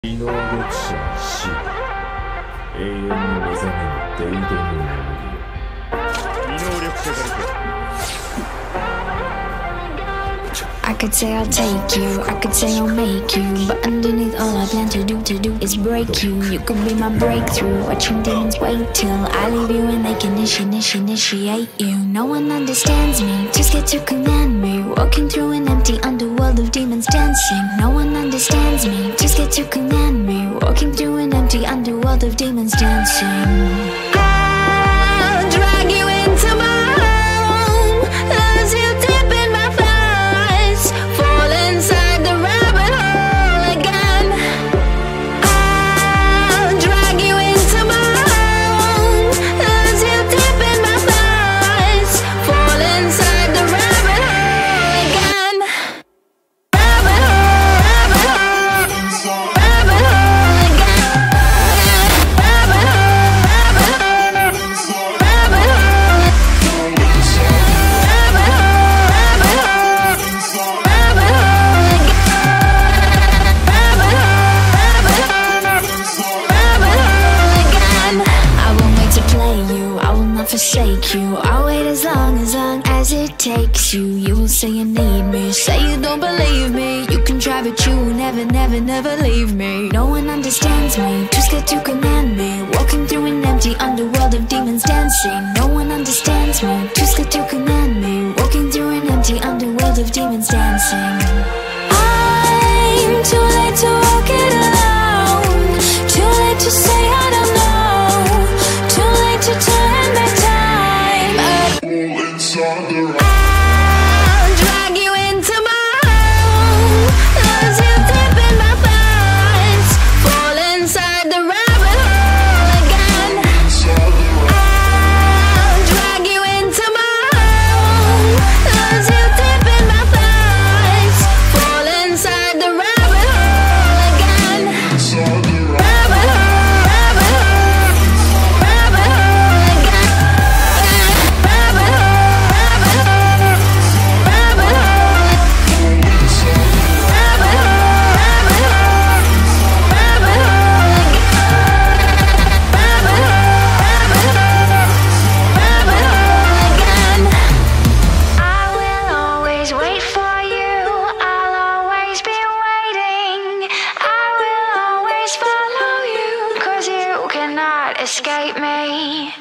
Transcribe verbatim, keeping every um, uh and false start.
異能力者の死、永遠に目覚めぬデイドの眠り。異能力者がいる。 I could say I'll take you, I could say I'll make you, but underneath all I plan to do, to do is break you. You could be my breakthrough, watching demons wait till I leave you and they can initiate, initiate you. No one understands me, too scared to command me, walking through an empty underworld of demons dancing. No one understands me, too scared to command me, walking through an empty underworld of demons dancing. I'll drag you into my home, as you dip in my thighs, fall inside the rabbit hole again. I'll drag you into my home, as you dip in my thighs, fall inside the rabbit hole again. Rabbit hole, rabbit hole, rabbit hole again. Rabbit hole, rabbit hole, rabbit hole, rabbit hole, rabbit hole, rabbit hole again. Rabbit hole, rabbit hole, rabbit hole again. I won't wait to play you, I will not forsake you. I'll wait as long, as long as it takes you. You will say you need me, say you don't believe me. You can try but you will never, never, never leave me. No one understands me, too scared to command me, walking through an empty underworld of demons dancing. No one understands me, too scared to command me, walking through an empty underworld of demons dancing. I'm too late to walk it alone, too late to say I don't know, too late to turn back time. I'll drag you into my home, as you dip in my thighs, fall inside the rabbit hole again. I'll drag you into my home, as you dip in my thighs, fall inside the rabbit hole again. Rabbit hole, rabbit hole, rabbit hole again. Rabbit hole, rabbit hole, rabbit hole, rabbit hole, rabbit hole, rabbit hole again. Rabbit hole, rabbit hole, rabbit hole again. I will always wait for you, I'll always be waiting. I will always follow you, 'cause you cannot escape me.